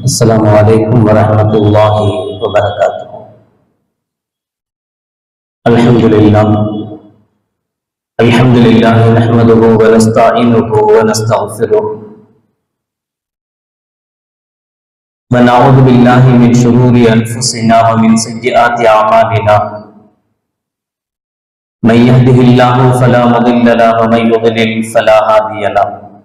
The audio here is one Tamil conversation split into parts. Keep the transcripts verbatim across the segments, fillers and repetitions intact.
السلام عليكم ورحمة الله وبركاته. الحمد لله الحمد لله نحمده ونستعينه ونستغفره ونعوذ بالله من شرور أنفسنا ومن سيئات أعمالنا. من يهده الله فلا مضل له ومن يضلل فلا هادي له.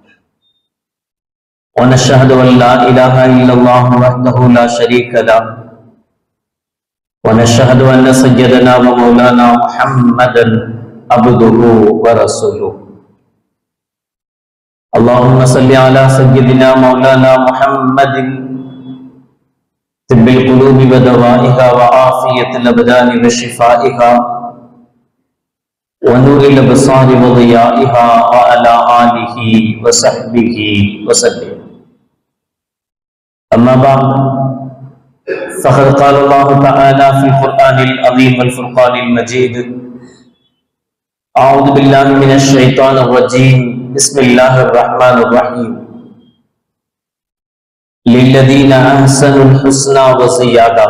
ونشهد أن لا إله إلا الله وحده لا شريك له. ونشهد أن سيدنا ومولانا محمدا عبده ورسوله. اللهم صل على سيدنا مولانا محمد طب القلوب ودوائها وعافية الأبدان وشفائها ونور الأبصار وضيائها وعلى آله وصحبه وسلم. أما بعد فقد قال الله تعالى في القرآن العظيم والفرقان المجيد: أعوذ بالله من الشيطان الرجيم بسم الله الرحمن الرحيم. للذين أحسنوا الحسنى وزيادة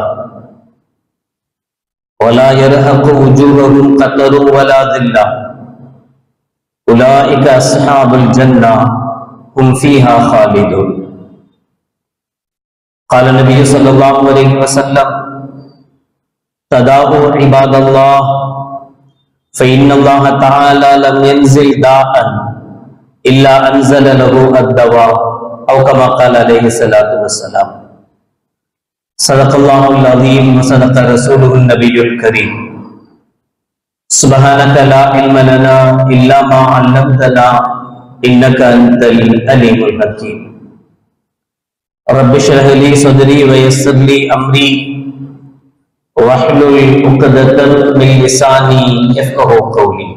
ولا يرهق وجوههم قتر ولا ذلة أولئك أصحاب الجنة هم فيها خالدون. قال النبي صلى الله عليه وسلم: تداووا عباد الله فإن الله تعالى لم ينزل داء إلا أنزل له الدواء، أو كما قال عليه الصلاة والسلام. صدق الله العظيم وصدق رسوله النبي الكريم. سبحانك لا علم لنا إلا ما علمتنا إنك أنت العليم الحكيم. رب اشرح لي صدري ويسر لي أمري واحلل عقدة من لساني يفقهوا قولي.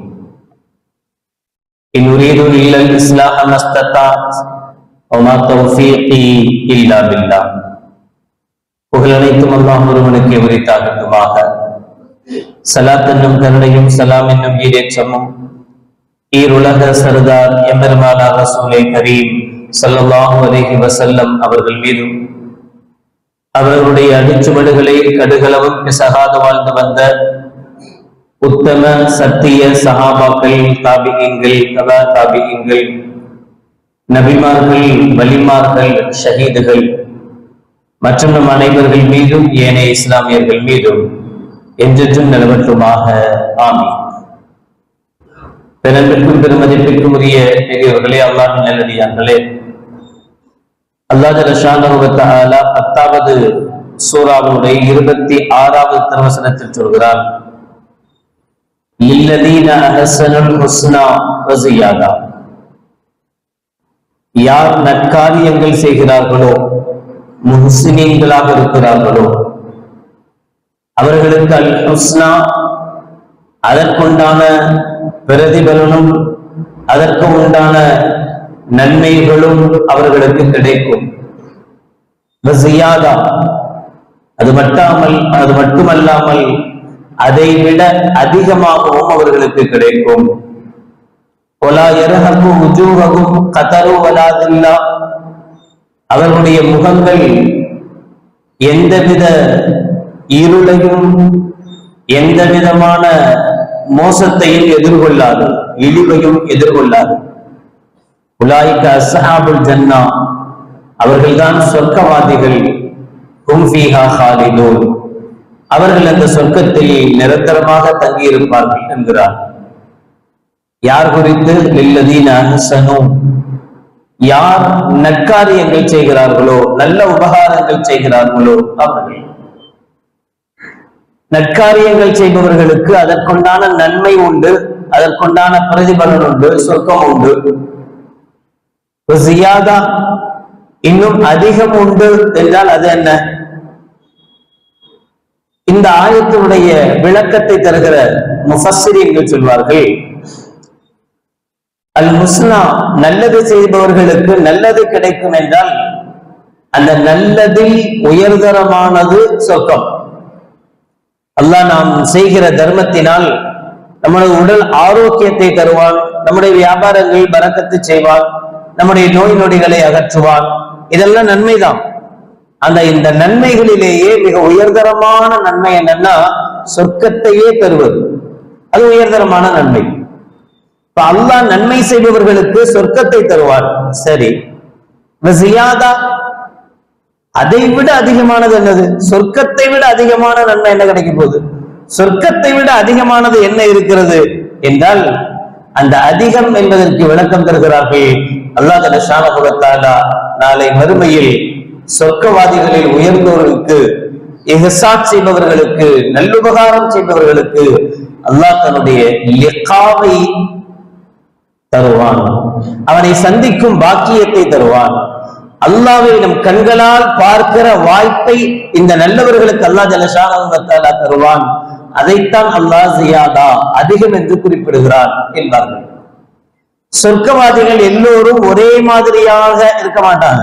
إن أريد إلا الإصلاح ما استطعت وما توفيقي إلا بالله. புகழனைத்தும் அல்லாஹ் ஒருவனுக்கு உரித்தாகட்டுமாக. ஸலாத் என்னும் கருணையும் சலாம் என்னும் ஈடேற்றமும் ஈருலக சர்தார் எம்பெருமானார் ரசூலே கரீம் ஸல்லல்லாஹு அலைஹி வஸல்லம் அவர்கள் மீதும் அவர்களுடைய அடிச்சுவடுகளை கடுகளவும் பிசகாது வாழ்ந்து வந்த உத்தம சத்திய சஹாபாக்கள், தாபிஈன்கள், தபா தாபிஈன்கள், நபிமார்கள், வலிமார்கள், ஷஹீதுகள் மற்றும் நம் அனைவர்கள் மீதும் ஏனைய இஸ்லாமியர்கள் மீதும் என்றென்றும் நிலவட்டுமாக. ஆமீன். பெரும்பிற்கும் பெருமதிப்பிற்கும் உரிய பெரியவர்களே, அல்லாஹ்வின் நல்லடியார்களே, அல்லாஹ் ஜல்ல ஷானஹு வ தஆலா பத்தாவது சூராவுடைய இருபத்தி ஆறாவது திருவசனத்தில் சொல்கிறார்: லில்லதீன அஹ்ஸனுல் ஹுஸ்னா வ ஸியாதா. யார் நற்காரியங்கள் செய்கிறார்களோ, முஹ்சினீன்களாக இருக்கிறார்களோ, அவர்களுக்கு அல் ஹுஸ்னா, அதற்குண்டான பிரதிபலனும் அதற்கு உண்டான நன்மைகளும் அவர்களுக்கு கிடைக்கும். வஸியாதா, அது மட்டாமல் அது மட்டுமல்லாமல் அதை விட அதிகமாகவும் அவர்களுக்கு கிடைக்கும். வலா யர்ஹகு வுஜூஹகும் கதரு வலா தில்லா. அவர்களுடைய முகங்கள் எந்தவித இருளையும் எந்த விதமான மோசத்தையும் எதிர்கொள்ளாது, இழிவையும் எதிர்கொள்ளாது. உலாயிக அஸ்ஹாபுல் ஜன்னா, அவர்கள்தான் சொர்க்கவாதிகள். ஹும் ஃபீஹா ஹாலிதூன், அவர்கள் அந்த சொர்க்கத்தில் நிரந்தரமாக தங்கியிருப்பார்கள் என்கிறார். யார் குறித்து? லில்லதீன அஹ்ஸனூ, யார் நற்காரியங்கள் செய்கிறார்களோ, நல்ல உபகாரங்கள் செய்கிறார்களோ அவர்கள். நற்காரியங்கள் செய்பவர்களுக்கு அதற்குண்டான நன்மை உண்டு, அதற்குண்டான பிரதிபலன் உண்டு, சொர்க்கம் உண்டு. ஜியாதா, இன்னும் அதிகம் உண்டு என்றால் அது என்ன? இந்த ஆயத்தினுடைய விளக்கத்தை தருகிற முஃபஸ்ஸிரீன்கள் சொல்வார்கள், அல் ஹுஸ்னா, நல்லது செய்பவர்களுக்கு நல்லது கிடைக்கும் என்றால் அந்த நல்லதில் உயர்தரமானது சொர்க்கம். அல்லாஹ் நாம் செய்கிற தர்மத்தினால் நம்முடைய உடல் ஆரோக்கியத்தை தருவான், நம்முடைய வியாபாரங்கள் பரக்கத்து செய்வான், நம்முடைய நோய் நொடிகளை அகற்றுவான். இதெல்லாம் நன்மைதான். அந்த இந்த நன்மைகளிலேயே மிக உயர்தரமான நன்மை என்னன்னா சொர்க்கத்தையே தருவது. அது உயர்தரமான நன்மை. இப்ப அல்லாஹ் நன்மை செய்பவர்களுக்கு சொர்க்கத்தை தருவார். சரி, அதை விட அதிகமானது என்னது? சொர்க்கத்தை விட அதிகமான நன்மை என்ன கிடைக்கும் போது? சொர்க்கத்தை விட அதிகமானது என்ன இருக்கிறது என்றால், அந்த அதிகம் என்பதற்கு விளக்கம் தருகிறார்கள். அல்லாஹ் ஜல்லஷானஹு வ தஆலா நாளை மறுமையில் சொர்க்கவாதிகளில் உயர்ந்தோர்களுக்கு, இஹ்சான் செய்பவர்களுக்கு, நல்லுபகாரம் செய்பவர்களுக்கு அல்லாஹ் தன்னுடைய லிகாவை தருவான். அவனை சந்திக்கும் பாக்கியத்தை தருவான். அல்லாஹ்வை நம் கண்களால் பார்க்கிற வாய்ப்பை இந்த நல்லவர்களுக்கு அல்லாஹ் ஜல்லஷானஹு வ தஆலா தருவான். அதைத்தான் அல்லாஹ் ஜியாதா, அதிகம் என்று குறிப்பிடுகிறார் என்பார்கள். சொர்க்கவாதிகள் எல்லோரும் ஒரே மாதிரியாக இருக்க மாட்டாங்க.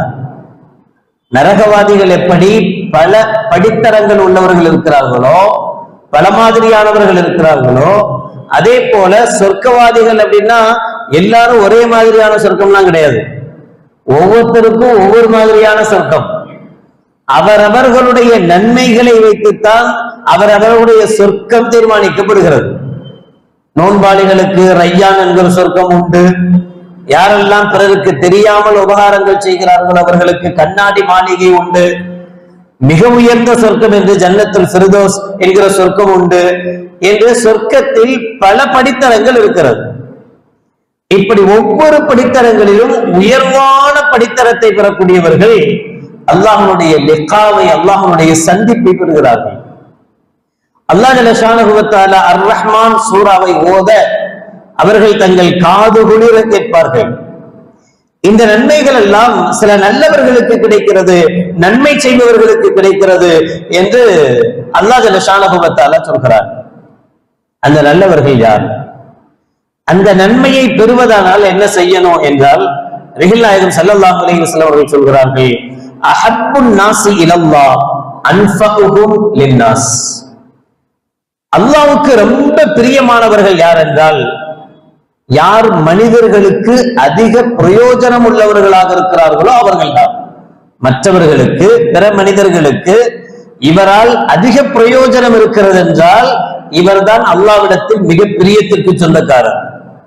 நரகவாதிகள் எப்படி பல படித்தரங்கள் உள்ளவர்கள் இருக்கிறார்களோ, பல மாதிரியானவர்கள் இருக்கிறார்களோ, அதே போல சொர்க்கவாதிகள் அப்படின்னா எல்லாரும் ஒரே மாதிரியான சொர்க்கம்லாம் கிடையாது. ஒவ்வொருத்தருக்கும் ஒவ்வொரு மாதிரியான சொர்க்கம். அவரவர்களுடைய நன்மைகளை வைத்துத்தான் அவரவர்களுடைய சொர்க்கம் தீர்மானிக்கப்படுகிறது. நோன்பாளிகளுக்கு ரையான் என்கிற சொர்க்கம் உண்டு. யாரெல்லாம் பிறருக்கு தெரியாமல் உபகாரங்கள் செய்கிறார்கள் அவர்களுக்கு கண்ணாடி மாளிகை உண்டு. மிக உயர்ந்த சொர்க்கம் என்று ஜன்னத்துல் ஃபிர்தௌஸ் என்கிற சொர்க்கம் உண்டு. என்று சொர்க்கத்தில் பல படித்தரங்கள் இருக்கிறது. இப்படி ஒவ்வொரு படித்தரங்களிலும் உயர்வான படித்தரத்தை பெறக்கூடியவர்கள் அல்லாஹ்வுடைய லிகாவை, அல்லாஹ்வுடைய சந்திப்பை பெறுகிறார்கள். அல்லாஹ் ஜல்லஷானஹு வ தஆலா அர் ரஹ்மான் சூராவை ஓத அவர்கள் தங்கள் காது குளிர கேட்பார்கள். இந்த நன்மைகள் எல்லாம் சில நல்லவர்களுக்கு கிடைக்கிறது, நன்மை செய்பவர்களுக்கு கிடைக்கிறது என்று அல்லாஹ் ஜல்லஷானஹு வ தஆலா சொல்கிறார். அந்த நல்லவர்கள் யார்? அந்த நன்மையை பெறுவதானால் என்ன செய்யணும் என்றால், நபிகள் நாயகம் ஸல்லல்லாஹு அலைஹி வஸல்லம் அவர்கள் சொல்கிறார்கள், அஹப்புன் நாஸி இலல்லாஹ் அன்ஃபஉஹும் லின்னாஸ். அல்லாஹ்வுக்கு ரொம்ப பிரியமானவர்கள் யார் என்றால், யார் மனிதர்களுக்கு அதிக பிரயோஜனம் உள்ளவர்களாக இருக்கிறார்களோ அவர்கள்தான். மற்றவர்களுக்கு, பிற மனிதர்களுக்கு இவரால் அதிக பிரயோஜனம் இருக்கிறது என்றால் இவர்தான் அல்லாஹ்விடத்தில் மிக பிரியத்திற்கு சொந்தக்காரர்.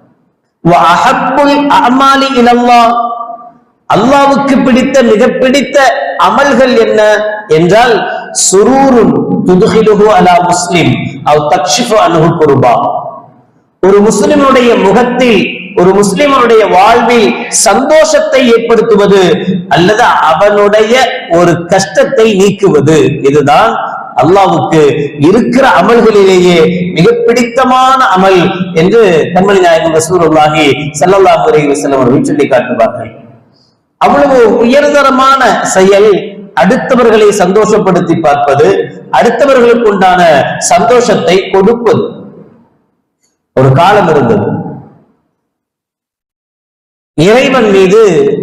அல்லாஹ்வுக்கு பிடித்த மிக பிடித்த அமல்கள் என்ன என்றால், சுரூருன் துதுஹிலுஹு அலா முஸ்லிம் அவ் தக்ஷிஃபு அன்ஹு குர்பா. ஒரு முஸ்லிமுடைய முகத்தில், ஒரு முஸ்லிமுடைய வாழ்வில் சந்தோஷத்தை ஏற்படுத்துவது அல்லது அவனுடைய ஒரு கஷ்டத்தை நீக்குவது, இதுதான் அல்லாஹ்வுக்கு இருக்கிற அமல்களிலேயே மிக பிடித்தமான அமல் என்று கண்மணி நாயகம் ரசூலுல்லாஹி ஸல்லல்லாஹு அலைஹி வஸல்லம் அவர்கள் சொல்லி காட்டுவார்கள். அவ்வளவு உயர்தரமான செயல் அடுத்தவர்களை சந்தோஷப்படுத்தி பார்ப்பது, அடுத்தவர்களுக்கு உண்டான சந்தோஷத்தை கொடுப்பது. ஒரு காலம் இருந்தது, இறைவன் மீது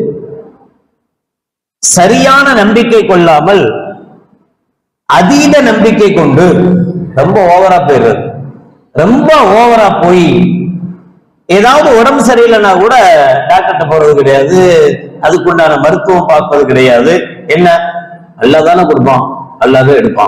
சரியான நம்பிக்கை கொள்ளாமல் அதீத நம்பிக்கை கொண்டு ரொம்ப ஓவரா போயிடுறது. ரொம்ப ஓவரா போய் ஏதாவது உடம்பு சரியில்லைன்னா கூட டாக்டர்கிட்ட போறது கிடையாது, அதுக்குண்டான மருத்துவம் பார்ப்பது கிடையாது. என்ன, அல்லாஹ் தானே கொடுப்பான், அல்லாஹ் எடுப்பான்.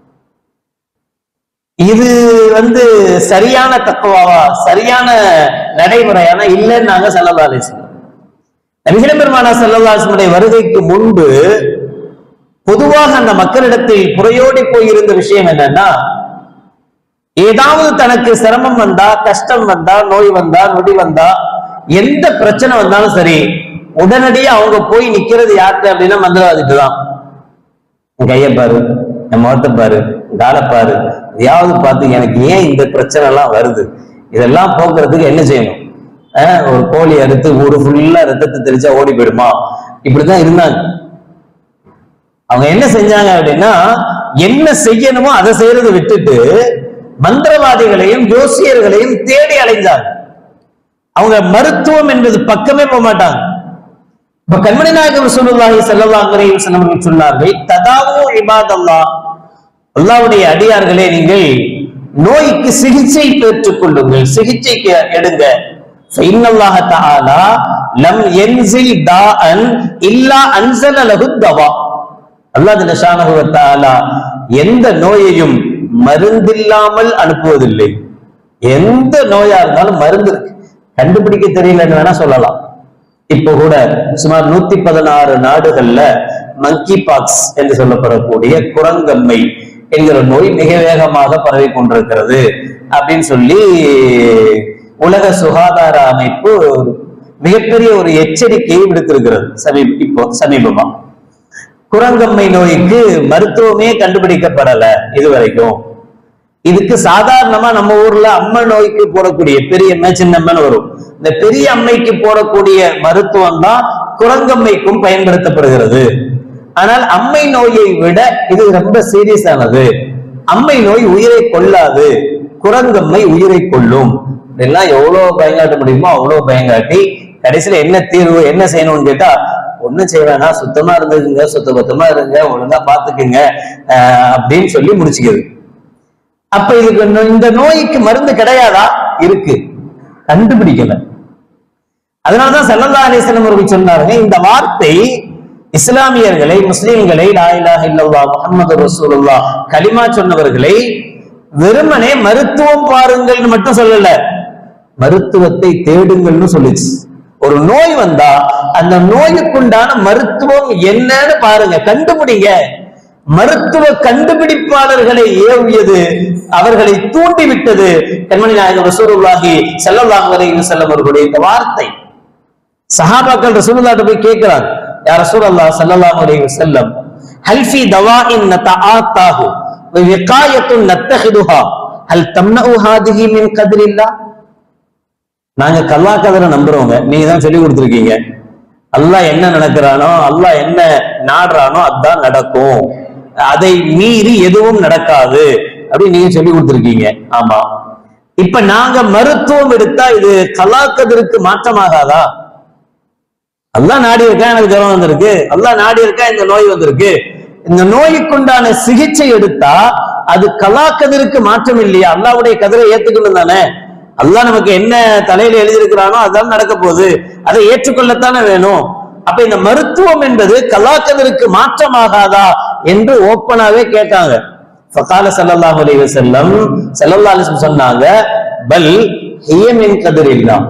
இது வந்து சரியான தக்குவாவா, சரியான நடைமுறையான இல்லைன்னு நாங்க ஸல்லல்லாஹு அலைஹி வஸல்லம். நபிகள் பெருமானார் ஸல்லல்லாஹு அலைஹி வஸல்லம் வருகைக்கு முன்பு பொதுவாக அந்த மக்களிடத்தில் புறையோடி போயிருந்த விஷயம் என்னன்னா, ஏதாவது தனக்கு சிரமம் வந்தா, கஷ்டம் வந்தா, நோய் வந்தா, நொடி வந்தா, எந்த பிரச்சனை வந்தாலும் சரி, உடனடியே அவங்க போய் நிக்கிறது யாருக்கு அப்படின்னா மந்திரவாதிட்டு தான். கையை பாரு, என் முகத்தை பாரு, காலை பாரு, எதையாவது பார்த்து எனக்கு ஏன் இந்த பிரச்சனை எல்லாம் வருது, இதெல்லாம் போக்குறதுக்கு என்ன செய்யணும்? ஆஹ் ஒரு கோழி அறுத்து ஊரு ஃபுல்லா ரத்தத்தை தெரிச்சா ஓடி போயிடுமா? இப்படிதான் இருந்தாங்க. அவங்க என்ன செஞ்சாங்க அப்படின்னா, என்ன செய்யணுமோ அதை செய்யறதை விட்டுட்டு மந்திரவாதிகளையும் ஜோசியர்களையும் தேடி அலைஞ்சாங்க. அவங்க மருத்துவம் என்பது பக்கமே போக மாட்டாங்க. இப்ப கண்மணி நாயகம் ரசூலுல்லாஹி ஸல்லல்லாஹு அலைஹி வஸல்லம் சொன்னார்கள், ததாவு இபாதல்லாஹ், அல்லாஹ்வுடைய அடியார்களே, நீங்கள் நோய்க்கு சிகிச்சை பெற்றுக் கொள்ளுங்கள், சிகிச்சைக்கு எடுங்க. ஃபஇன்னல்லாஹ தஆலா லம் யன்ஸில் தாஅன் இல்லா அன்ஸல லஹு தவா. அல்லாஹ் ஜல்ல ஷானஹு வ தஆலா எந்த நோயையும் மருந்தில்லாமல் அனுப்புவதில்லை. எந்த நோயா இருந்தாலும் மருந்து இருக்கு, கண்டுபிடிக்க தெரியலன்னு வேணா சொல்லலாம். இப்போ கூட சுமார் நூத்தி பதினாறு நாடுகள்ல மங்கி பாக்ஸ் என்று சொல்லப்படக்கூடிய குரங்கம்மை என்கிற நோய் மிக வேகமாக பரவி கொண்டிருக்கிறது அப்படின்னு சொல்லி உலக சுகாதார அமைப்பு மிகப்பெரிய ஒரு எச்சரிக்கையை விடுத்திருக்கிறது சமீப இப்போ சமீபமா. குரங்கம்மை நோய்க்கு மருத்துவமே கண்டுபிடிக்கப்படல இதுவரைக்கும். இதுக்கு சாதாரணமா நம்ம ஊர்ல அம்மை நோய்க்கு போடக்கூடிய பெரியம்மை சின்னம்மைன்னு வரும். இந்த பெரிய அம்மைக்கு போடக்கூடிய மருத்துவம் தான் குரங்கம்மைக்கும் பயன்படுத்தப்படுகிறது. ஆனால் அம்மை நோயை விட இது ரொம்ப சீரியஸானது. அம்மை நோய் உயிரை கொள்ளாது, குரங்கம்மை உயிரை கொள்ளும். இதெல்லாம் எவ்வளவு பயங்காட்ட முடியுமோ அவ்வளவு பயங்காட்டி கடைசியில என்ன தீர்வு, என்ன செய்யணும்னு கேட்டா, ஒண்ணும் செய்வேனா, சுத்தமா இருந்துக்குங்க, சுத்த பத்தமா இருங்க, ஒழுங்கா பாத்துக்குங்க அப்படின்னு சொல்லி முடிச்சுக்கிறது. அப்ப இதுக்கு இந்த நோய்க்கு மருந்து கிடையாதா? இருக்கு, கண்டுபிடிக்கல. அதனாலதான் ஸல்லல்லாஹு அலைஹி வஸல்லம் அவர்கள் சொன்னார்கள், இந்த வார்த்தை இஸ்லாமியர்களை, முஸ்லிம்களை லா இலாஹ இல்லல்லாஹ் முஹம்மது ரசூலுல்லாஹ் கலிமா சொன்னவர்களை வெறுமனே மருத்துவம் பாருங்கள்னு மட்டும் சொல்லல, மருத்துவத்தை தேடுங்கள்னு சொல்லிச்சு. ஒரு நோய் வந்தா அந்த நோய்க்குண்டான மருத்துவம் என்னன்னு பாருங்க, கண்டுபிடிங்க. மருத்துவ கண்டுபிடிப்பாளர்களை ஏவியது, அவர்களை தூண்டிவிட்டது கண்மணி நாயகம் ரசூலுல்லாஹி ஸல்லல்லாஹு அலைஹி வஸல்லம் அவர்களுடைய இந்த வார்த்தை. சஹாபாக்கள் ரசூலுல்லாஹ்ட்ட போய் கேட்கிறாங்க, யா ரசூலல்லாஹ் ஸல்லல்லாஹு அலைஹி வஸல்லம், ஹல் ஃபீ தவாஇன் நதஆத்தாஹு வ விகாயத்துன் நத்தஹிதுஹா ஹல் தம்னஉ ஹாதிஹி மின் கத்ரில்லாஹ்? நாங்க கல்லா கதரை நம்புறவங்க, நீங்க தான் சொல்லி கொடுத்துருக்கீங்க. அல்லாஹ் என்ன நடக்கிறானோ, அல்லாஹ் என்ன நாடுறானோ அதுதான் நடக்கும், அதை மீறி எதுவும் நடக்காது அப்படின்னு நீங்க சொல்லி கொடுத்துருக்கீங்க. ஆமா, இப்ப நாங்க மருத்துவம் எடுத்தா இது கலாக்கதற்கு மாற்றமாகாதா? அல்லாஹ் நாடி இருக்கா எனக்கு ஜுரம் வந்திருக்கு, அல்லாஹ் நாடி இருக்கா இந்த நோய் வந்திருக்கு, இந்த நோய்க்குண்டான சிகிச்சை எடுத்தா அது கலாக்கதற்கு மாற்றம் இல்லையா? அல்லாஹ்வுடைய கதிரை ஏத்துக்கணும் தானே. அல்லாஹ் நமக்கு என்ன தலையில எழுதியிருக்கிறானோ அதுதான் நடக்க போகுது, அதை ஏற்றுக்கொள்ளத்தானே வேணும். அப்ப இந்த மருத்துவம் என்பது கலாக்கதற்கு மாற்றமாகாதா என்று ஓப்பனாவே கேட்டாங்க. ஃபகால ஸல்லல்லாஹு அலைஹி வஸல்லம், ஸல்லல்லாஹு அலைஹி வஸல்லம் சொன்னாங்க, பல் ஹிய மின் கத்ரில்லாஹ்.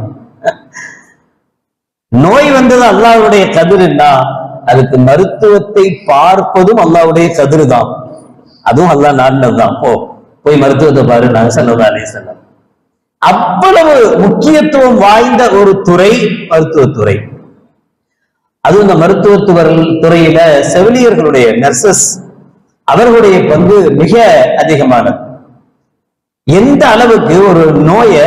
நோய் வந்தது அல்லாஹ்வுடைய கதிர்னா அதுக்கு மருத்துவத்தை பார்ப்பதும் அல்லாஹ்வுடைய கதிர் தான், அதுவும் அல்லாஹ் நாடினதுதான். போ போய் மருத்துவத்தை பாரு நாங்க ஸல்லல்லாஹு அலைஹி வஸல்லம். அவ்வளவு முக்கியத்துவம் வாய்ந்த ஒரு துறை மருத்துவத்துறை. அதுவும் இந்த மருத்துவத்துவ துறையில செவிலியர்களுடைய நர்சஸ் அவர்களுடைய பங்கு மிக அதிகமானது. எந்த அளவுக்கு ஒரு நோயை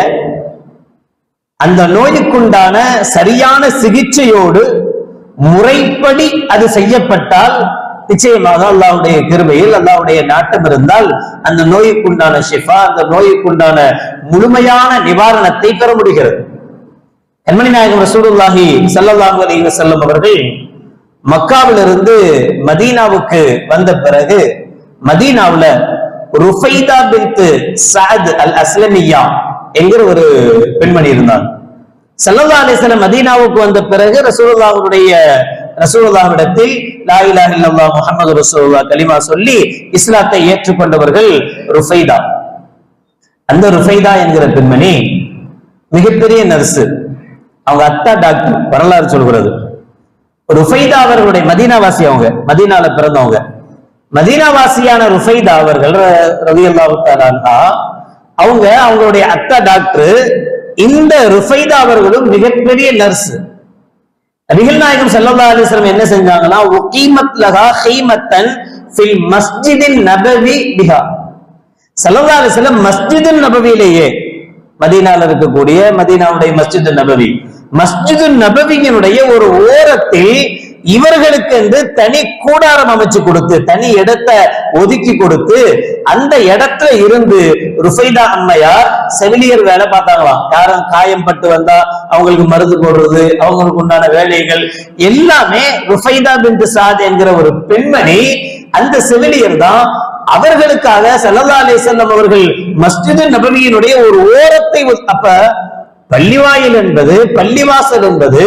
அந்த நோய்க்குண்டான சரியான சிகிச்சையோடு முறைப்படி அது செய்யப்பட்டால் நிச்சயமாக அல்லாஹ்வுடைய கிருபையில், அல்லாஹ்வுடைய நாட்டம் இருந்தால் அந்த நோய்க்குண்டான ஷிஃபா, அந்த நோய்க்குண்டான முழுமையான நிவாரணத்தை பெற முடிகிறது. கண்மணி நாயகம் ரசூலுல்லாஹி ஸல்லல்லாஹு அலைஹி வஸல்லம் அவர்கள் மக்காவிலிருந்து மதீனாவுக்கு வந்த பிறகு மதீனாவுல ருஃபைதா பின்த் சஅத் அல் அஸ்லமியா என்கிற ஒரு பெண்மணி இருந்தாங்க. ஸல்லல்லாஹு அலைஹி வஸல்லம் மதீனாவுக்கு வந்த பிறகு ரசூலுல்லாஹ்வுடைய ரசூலுல்லாஹ்விடத்தில் லா இலாஹ இல்லல்லாஹ் முஹம்மது ரசூலுல்லாஹ் கலிமா சொல்லி இஸ்லாத்தை ஏற்றுக்கொண்டவர்கள் ருஃபைதா. அந்த ருஃபைதா என்கிற பெண்மணி மிகப்பெரிய நர்ஸ், அவங்க அத்தா டாக்டர், வரலாறு சொல்கிறது. ருஃபைதா அவர்களுடைய மதீனாவாசி, அவங்க மதீனால பிறந்தவங்க. மதீனாவாசியான ருஃபைதா அவர்கள் ரலியல்லாஹு தஆலா அன்ஹா, அவங்க அவங்களுடைய அத்தா டாக்டர். இந்த ருஃபைதா அவர்களும் மிகப்பெரிய நர்ஸ். நபிகள் நாயகம் ஸல்லல்லாஹு அலைஹி வஸல்லம் என்ன செஞ்சாங்கன்னா, உகீமத் லஹா ஹீமத்தன் ஃபில் மஸ்ஜிதின் நபவி பிஹா. ஸல்லல்லாஹு அலைஹி வஸல்லம் மஸ்ஜிதுன் நபவியிலேயே, மதீனால இருக்கக்கூடிய மதீனாவுடைய மஸ்ஜிது நபவி, மஸ்ஜிது நபவியினுடைய ஒரு ஓரத்தில் இவர்களுக்கு என்று தனி கூடாரம் அமைச்சு கொடுத்து, தனி இடத்தை ஒதுக்கி கொடுத்து, அந்த இடத்துல இருந்து ருஃபைதா அம்மையார் செவிலியர் வேலை பார்த்தாங்களாம். யாரும் காயம் பட்டு வந்தா அவங்களுக்கு மருந்து போடுறது, அவங்களுக்கு உண்டான வேலைகள் எல்லாமே ருஃபைதா பின்த் சஅத் என்கிற ஒரு பெண்மணி, அந்த செவிலியர் தான் அவர்களுக்காக ஸல்லல்லாஹு அலைஹி வஸல்லம் அவர்கள் மஸ்ஜிது நபவியினுடைய ஒரு ஓரத்தை, அப்ப பள்ளிவாயில் என்பது, பள்ளிவாசல் என்பது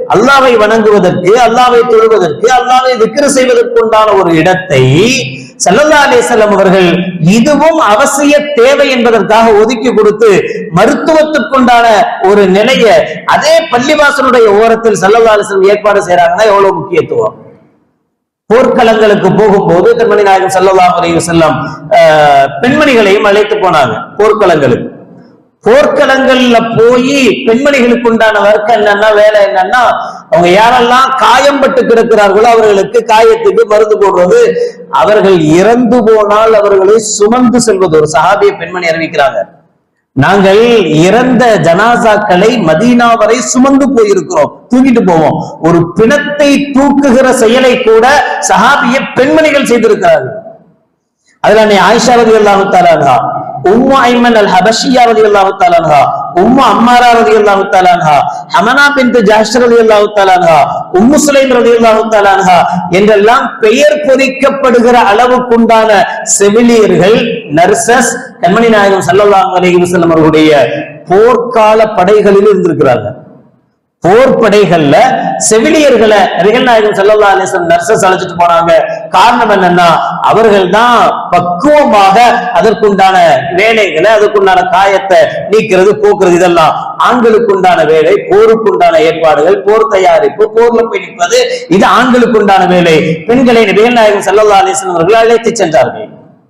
அல்லாவை வணங்குவதற்கு, அல்லாவை தொழுவதற்கு, அல்லாவை திக்ர் செய்வதற்கு உண்டான ஒரு இடத்தை ஸல்லல்லாஹு அலைஹி வஸல்லம் அவர்கள் இதுவும் அவசிய தேவை என்பதற்காக ஒதுக்கி கொடுத்து மருத்துவத்திற்குண்டான ஒரு நிலைய அதே பள்ளிவாசலுடைய ஓரத்தில் ஸல்லல்லாஹு அலைஹி வஸல்லம் ஏற்பாடு செய்யறாங்கன்னா எவ்வளவு முக்கியத்துவம். போர்க்களங்களுக்கு போகும்போது கண்மணி நாயகம் ஸல்லல்லாஹு அலைஹி வஸல்லம் பெண்மணிகளையும் அழைத்து போனாங்க போர்க்களங்களுக்கு. போர்க்களங்கள்ல போய் பெண்மணிகளுக்கு உண்டான வர்க்கம் என்னன்னா, வேலை என்னன்னா, அவங்க யாரெல்லாம் காயம்பட்டு கிடக்கிறார்களோ அவர்களுக்கு காயத்துக்கு மருந்து போடுறது, அவர்கள் இறந்து போனால் அவர்களை சுமந்து செல்வது. ஒரு சஹாபிய பெண்மணி அறிவிக்கிறாங்க, நாங்கள் இறந்த ஜனாசாக்களை மதீனா வரை சுமந்து போயிருக்கிறோம், தூக்கிட்டு போவோம். ஒரு பிணத்தை தூக்குகிற செயலை கூட சஹாபிய பெண்மணிகள் செய்திருக்கிறார்கள். அதுல நீ ஆயிஷா ரலியல்லாஹு தஆலா அன்ஹா, உம்மு ஐமன் அல் ஹபஷியா ரலியல்லாஹு தஆலா அன்ஹா, உம்மு அம்மாரா ரலியல்லாஹு தஆலா அன்ஹா, ஹமனா பின்த் ஜஹ்ஷ் ரலியல்லாஹு தஆலா அன்ஹா, உம்மு சுலைம் ரலியல்லாஹு தஆலா அன்ஹா என்றெல்லாம் பெயர் பொறிக்கப்படுகிற அளவுக்குண்டான செவிலியர்கள், நர்சஸ் கண்மணி நாயகம் ஸல்லல்லாஹு அலைஹி வஸல்லம் அவர்களுடைய போர்க்கால படைகளில் இருந்திருக்கிறாங்க. போர் படைகள்ல செவிலியர்களை நபிகள் நாயகம் ஸல்லல்லாஹு அலைஹி வஸல்லம் நர்சஸ் அழைச்சிட்டு போனாங்க. காரணம் என்னன்னா, அவர்கள் தான் பக்குவமாக அதற்குண்டான வேலைகளை, அதற்குண்டான காயத்தை நீக்கிறது, போக்குறது, இதெல்லாம் ஆண்களுக்கு உண்டான வேலை. போருக்குண்டான ஏற்பாடுகள், போர் தயாரிப்பு, போர்ல போய் நிற்பது, இது ஆண்களுக்கு உண்டான வேலை. பெண்களை நபிகள் நாயகம் ஸல்லல்லாஹு அலைஹி வஸல்லம் அவர்கள் அழைத்து சென்றார்கள்.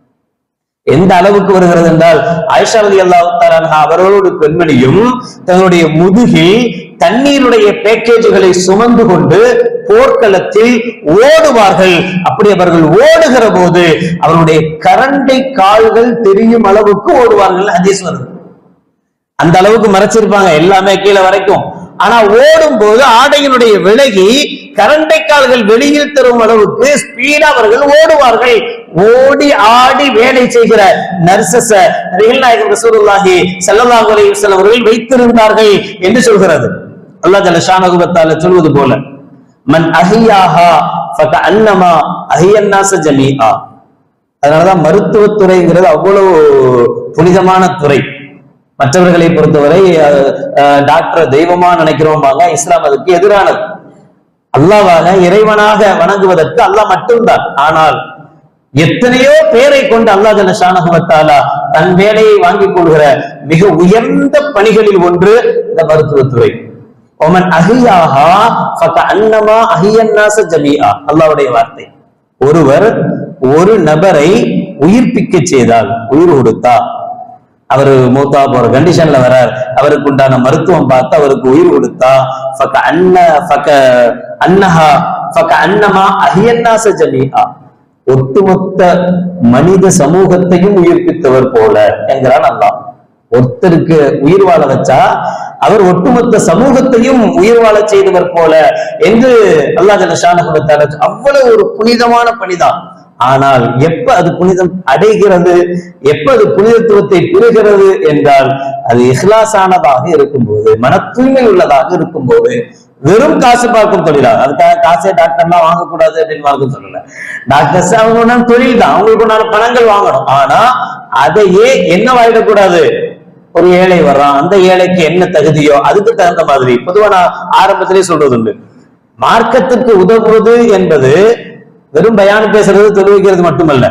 எந்த அளவுக்கு வருகிறது என்றால், ஆயிஷா ரலியல்லாஹு தஆலா அன்ஹா அவர்களோடு பெண்மணியும் தன்னுடைய முதுகில் தண்ணீருடைய பேக்கேஜுகளை சுமந்து கொண்டு போர்க்களத்தில் ஓடுவார்கள். அப்படி அவர்கள் ஓடுகிற போது அவருடைய கரண்டை கால்கள் தெரியும் அளவுக்கு ஓடுவார்கள். ஹதீஸ் வருது. அந்த அளவுக்கு மறைச்சிருப்பாங்க எல்லாமே கீழே வரைக்கும். ஆனா ஓடும் போது ஆடையினுடைய விலகி கரண்டை கால்கள் வெளியில் தரும் அளவுக்கு ஸ்பீடா அவர்கள் ஓடுவார்கள். ஓடி ஆடி வேலை செய்கிற நர்சஸ நபிகள் நாயகம் ரசூலுல்லாஹி ஸல்லல்லாஹு அலைஹி வஸல்லம் அவர்கள் வைத்திருந்தார்கள் என்று சொல்கிறது. அல்லாஹ் ஜல்ல ஷானஹு வ தஆலா சொல்வது போல, மன் அஹியாஹா ஃபகஅன்னமா அஹியன் நாஸ ஜமீஆ. அதனாலதான் மருத்துவத்துறைங்கிறது அவ்வளவு புனிதமான துறை. மற்றவர்களை பொறுத்தவரை டாக்டர் தெய்வமா நினைக்கிறோம்பாங்க. இஸ்லாம் அதுக்கு எதிரானது. அல்லாஹ்வாக இறைவனாக வணங்குவதற்கு அல்லாஹ் மட்டும்தான். ஆனால் எத்தனையோ பேரை கொண்டு அல்லாஹ் ஜல்ல ஷானஹு வ தஆலா தன் வேலையை வாங்கிக் கொள்கிற மிக உயர்ந்த பணிகளில் ஒன்று இந்த மருத்துவத்துறை. ஒமன் அஹியாஹா ஃபகஅன்னமா அஹியன் நாஸ ஜமீஆ. அல்லாஹ்வுடைய வார்த்தை. ஒருவர் ஒரு நபரை உயிர்ப்பிக்க செய்தால், உயிர் கொடுத்தா, அவர் மூத்தா போற கண்டிஷன்ல வரார், அவருக்கு உண்டான மருத்துவம் பார்த்து அவருக்கு உயிர் கொடுத்தா, ஃபக அன்ன ஃபக அன்னஹா ஃபக அன்னமா அஹியன் நாஸ ஜமீஆ, ஒட்டுமொத்த மனித சமூகத்தையும் உயிர்ப்பித்தவர் போல என்கிறான் அல்லாஹ். ஒருத்தருக்கு உயிர் வாழ வச்சா அவர் ஒட்டுமொத்த சமூகத்தையும் உயிர் வாழ செய்தவர் போல என்று அல்லாஹ் ஜல்ல ஷானஹு வ தஆலா. அவ்வளவு ஒரு புனிதமான பணிதான். ஆனால் எப்ப அது புனிதம் அடைகிறது, எப்ப அது புனிதத்துவத்தை பெறுகிறது என்றால், அது இஹ்லாஸானதாக இருக்கும்போது, மன தூய்மை உள்ளதாக இருக்கும்போது, வெறும் காசு பார்க்கும் தொழிலாக. அதுக்காக காசே டாக்டர்லாம் வாங்கக்கூடாது அப்படின்னு மார்க்கம் சொல்லல. டாக்டர்ஸ் அவங்க தொழில் தான், அவங்களுக்கு உண்டான பணங்கள் வாங்கணும். ஆனா அதையே என்ன வாங்கிடக்கூடாது. ஒரு ஏழை வர்றான், அந்த ஏழைக்கு என்ன தகுதியோ அதுக்கு தகுந்த மாதிரி. பொதுவா நான் ஆரம்பத்திலே சொல்றது உண்டு, மார்க்கத்திற்கு உதவுவது என்பது வெறும் பயான் பேசுறது, தெரிவிக்கிறது மட்டுமல்ல.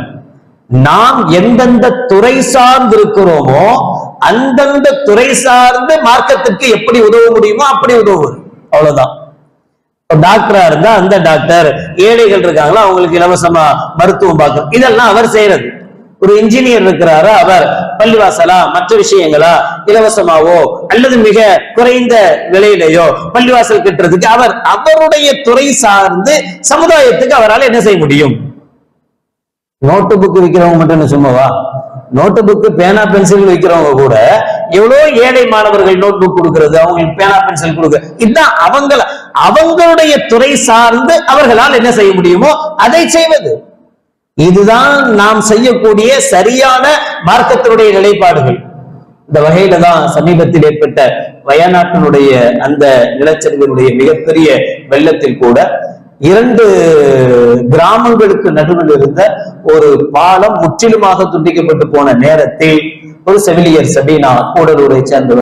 நாம் எந்தெந்த துறை சார்ந்து இருக்கிறோமோ அந்தந்த துறை சார்ந்து மார்க்கத்திற்கு எப்படி உதவ முடியுமோ அப்படி உதவுவது, அவ்வளவுதான். டாக்டரா இருந்தா அந்த டாக்டர், ஏழைகள் இருக்காங்களா அவங்களுக்கு இலவசமா மருத்துவம் பார்க்கணும், இதெல்லாம் அவர் செய்யறது. ஒரு இன்ஜினியர் இருக்கிறாரா, அவர் பள்ளிவாசலா மற்ற விஷயங்களா இலவசமாவோ அல்லது மிக குறைந்த விலையிலேயோ பள்ளிவாசல் கட்டுறதுக்கு அவர் அவருடைய துறை சார்ந்து சமுதாயத்துக்கு அவரால் என்ன செய்ய முடியும். நோட்டு புக் விற்கிறவங்க மட்டும் என்ன சும்மாவா? நோட்டு புக்கு, பேனா, பென்சில் விற்கிறவங்க கூட எவ்வளவு ஏழை மாணவர்கள் நோட் புக் கொடுக்கிறது, அவங்களுக்கு பேனா பென்சில் கொடுக்க, இதுதான் அவங்கள அவங்களுடைய துறை சார்ந்து அவர்களால் என்ன செய்ய முடியுமோ அதை செய்வது. இதுதான் நாம் செய்யக்கூடிய சரியான மார்க்கத்தினுடைய நிலைப்பாடுகள். இந்த வகையில தான் சமீபத்தில் ஏற்பட்ட வயநாட்டினுடைய அந்த நிலச்சரிவினுடைய மிகப்பெரிய வெள்ளத்தில் கூட இரண்டு கிராமங்களுக்கு நடுவில் இருந்த ஒரு பாலம் முற்றிலுமாக துண்டிக்கப்பட்டு போன நேரத்தில் ஒரு செவிலியர் சபீனா கூடலூரை சேர்ந்தவர்